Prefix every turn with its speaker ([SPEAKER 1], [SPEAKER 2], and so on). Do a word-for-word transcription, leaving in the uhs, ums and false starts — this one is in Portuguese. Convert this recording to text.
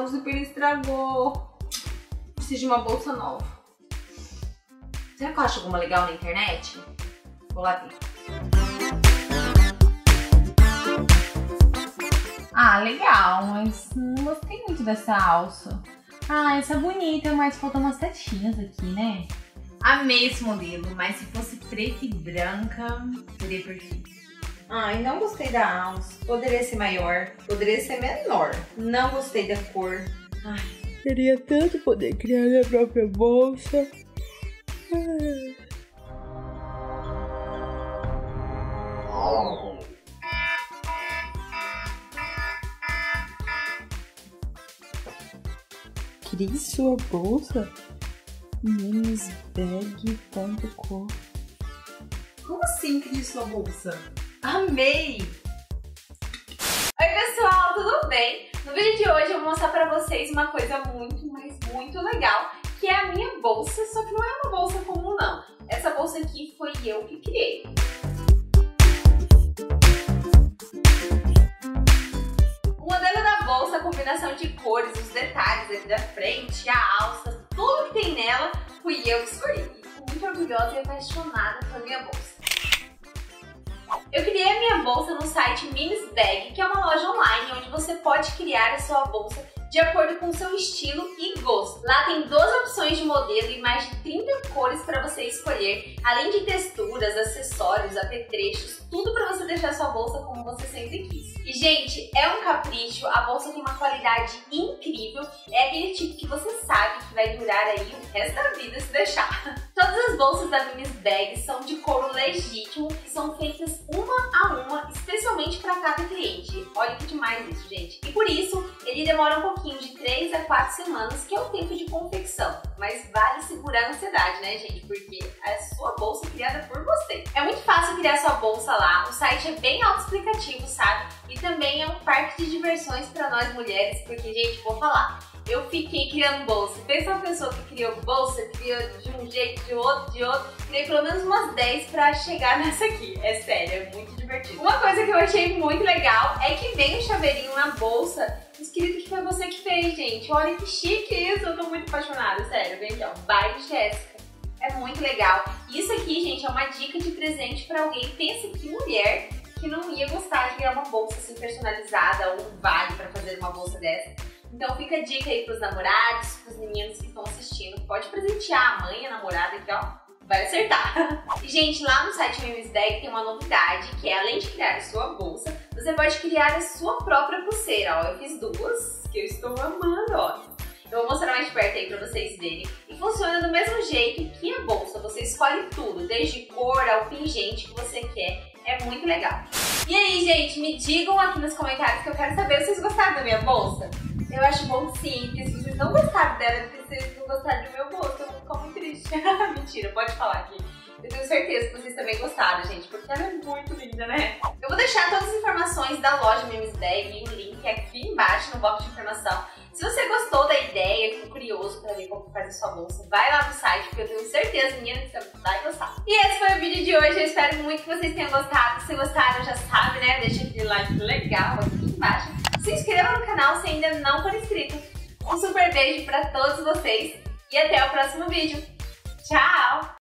[SPEAKER 1] o zíper estragou. Preciso de uma bolsa nova. Será que eu acho alguma legal na internet? Vou lá ver. Ah, legal, mas não gostei muito dessa alça. Ah, essa é bonita, mas faltam umas setinhas aqui, né? Amei esse modelo, mas se fosse preta e branca, seria perfeito.
[SPEAKER 2] Ai, não gostei da alça. Poderia ser maior, poderia ser menor. Não gostei da cor. Ai,
[SPEAKER 1] queria tanto poder criar minha própria bolsa. Ai. Crie sua bolsa? Mimisbag ponto com.
[SPEAKER 2] Como assim crie sua bolsa? Amei!
[SPEAKER 3] Oi pessoal, tudo bem? No vídeo de hoje eu vou mostrar pra vocês uma coisa muito, mas muito legal, que é a minha bolsa, só que não é uma bolsa comum não. Essa bolsa aqui foi eu que criei. O modelo da bolsa, a combinação de cores, os detalhes aqui da frente, a alça, tudo que tem nela, fui eu que escolhi. Fico muito orgulhosa e apaixonada pela minha bolsa. Eu criei a minha bolsa no site Mimisbag, que é uma loja online onde você pode criar a sua bolsa de acordo com o seu estilo e gosto. Lá tem doze opções de modelo e mais de trinta cores para você escolher, além de texturas, acessórios, apetrechos, tudo para você deixar sua bolsa como você sempre quis. E gente, é um capricho, a bolsa tem uma qualidade incrível, é aquele tipo que você sabe que vai durar aí o resto da vida se deixar. Todas as bolsas da Mimisbag são de couro legítimo e são feitas uma a uma, especialmente para cada cliente. Olha que demais isso, gente. E por isso, ele demora um pouquinho, de três a quatro semanas, que é o tempo de confecção. Mas vale segurar a ansiedade, né, gente? Porque é a sua bolsa criada por você. É muito fácil criar sua bolsa lá, o site é bem autoexplicativo, sabe? E também é um parque de diversões para nós mulheres, porque, gente, vou falar, eu fiquei criando bolsa. Pensa uma pessoa que criou bolsa, criou de um jeito, de outro, de outro. Criei pelo menos umas dez pra chegar nessa aqui. É sério, é muito divertido. Uma coisa que eu achei muito legal é que vem um chaveirinho na bolsa escrito que foi você que fez, gente. Olha que chique isso, eu tô muito apaixonada, sério. Vem aqui, ó, by Jéssica. É muito legal. Isso aqui, gente, é uma dica de presente pra alguém. Pensa que mulher que não ia gostar de ganhar uma bolsa assim personalizada ou um vale pra fazer uma bolsa dessa. Então fica a dica aí pros namorados, pros meninos que estão assistindo. Pode presentear a mãe, a namorada aqui, ó. Vai acertar. E, gente, lá no site Mimisbag tem uma novidade, que é, além de criar a sua bolsa, você pode criar a sua própria pulseira, ó. Eu fiz duas, que eu estou amando, ó. Eu vou mostrar mais de perto aí pra vocês verem. E funciona do mesmo jeito que a bolsa. Você escolhe tudo, desde cor ao pingente que você quer. É muito legal. E aí, gente, me digam aqui nos comentários que eu quero saber se vocês gostaram da minha bolsa. Eu acho bom sim, porque se vocês não gostaram dela, porque vocês não gostaram do meu bolso, eu vou ficar muito triste. Mentira, pode falar aqui. Eu tenho certeza que vocês também gostaram, gente, porque ela é muito linda, né? Eu vou deixar todas as informações da loja Mimisbag e o link aqui embaixo no box de informação. Se você gostou da ideia, ficou curioso pra ver como faz a sua bolsa, vai lá no site, porque eu tenho certeza, menina, que você vai gostar. E esse foi o vídeo de hoje, eu espero muito que vocês tenham gostado. Se gostaram, já sabe, né? Deixa aquele like legal aqui embaixo. Se inscreva no canal se ainda não for inscrito. Um super beijo pra todos vocês e até o próximo vídeo. Tchau!